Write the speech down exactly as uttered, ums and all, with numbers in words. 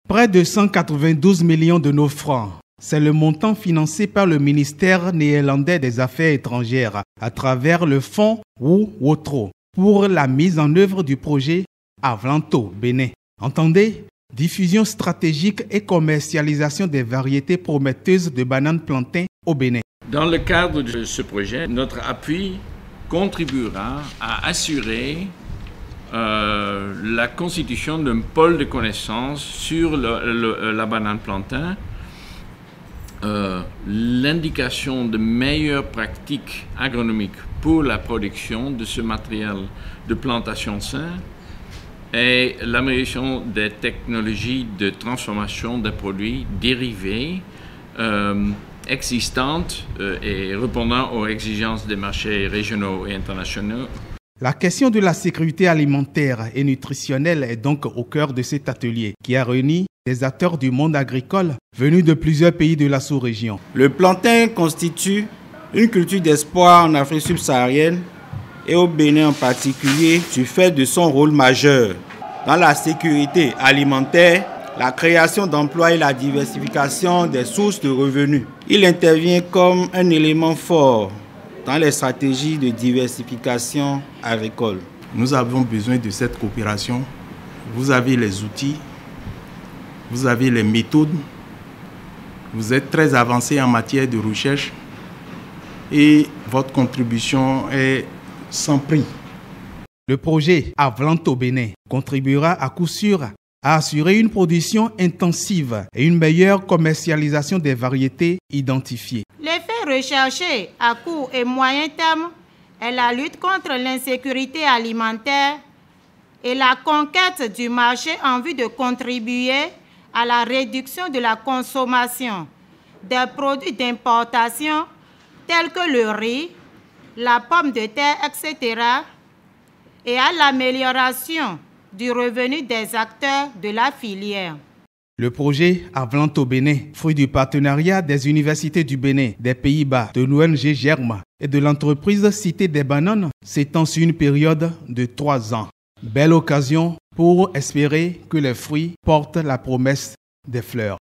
Près de cent quatre-vingt-douze millions de nos francs. C'est le montant financé par le ministère néerlandais des Affaires étrangères à travers le fonds Wotro pour la mise en œuvre du projet Avlanto Bénin. Entendez, diffusion stratégique et commercialisation des variétés prometteuses de bananes plantain au Bénin. Dans le cadre de ce projet, notre appui contribuera à assurer euh, la constitution d'un pôle de connaissances sur le, le, la banane plantain, euh, l'indication de meilleures pratiques agronomiques pour la production de ce matériel de plantation sain et l'amélioration des technologies de transformation des produits dérivés euh, existantes euh, et répondant aux exigences des marchés régionaux et internationaux. La question de la sécurité alimentaire et nutritionnelle est donc au cœur de cet atelier qui a réuni des acteurs du monde agricole venus de plusieurs pays de la sous-région. Le plantain constitue une culture d'espoir en Afrique subsaharienne et au Bénin en particulier du fait de son rôle majeur dans la sécurité alimentaire, la création d'emplois et la diversification des sources de revenus. Il intervient comme un élément fort dans les stratégies de diversification agricole. Nous avons besoin de cette coopération. Vous avez les outils, vous avez les méthodes, vous êtes très avancé en matière de recherche et votre contribution est sans prix. Le projet Avlanto Bénin contribuera à coup sûr à assurer une production intensive et une meilleure commercialisation des variétés identifiées. L'effet recherché à court et moyen terme est la lutte contre l'insécurité alimentaire et la conquête du marché en vue de contribuer à la réduction de la consommation des produits d'importation tels que le riz, la pomme de terre, et cetera et à l'amélioration du revenu des acteurs de la filière. Le projet Avlanto Bénin, fruit du partenariat des universités du Bénin, des Pays-Bas, de l'O N G Germe et de l'entreprise Cité des Bananes, s'étend sur une période de trois ans. Belle occasion pour espérer que les fruits portent la promesse des fleurs.